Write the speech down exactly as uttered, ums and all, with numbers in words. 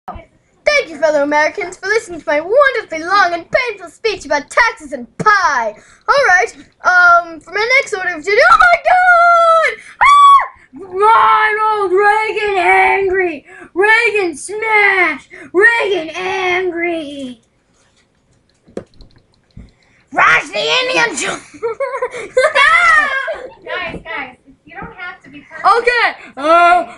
Thank you, fellow Americans, for listening to my wonderfully long and painful speech about taxes and pie. Alright, um, for my next order of duty, oh my god! Ah! Ronald Reagan angry! Reagan smash! Reagan angry! Rush the Indians! Guys, guys, you don't have to be perfect. Okay, uh,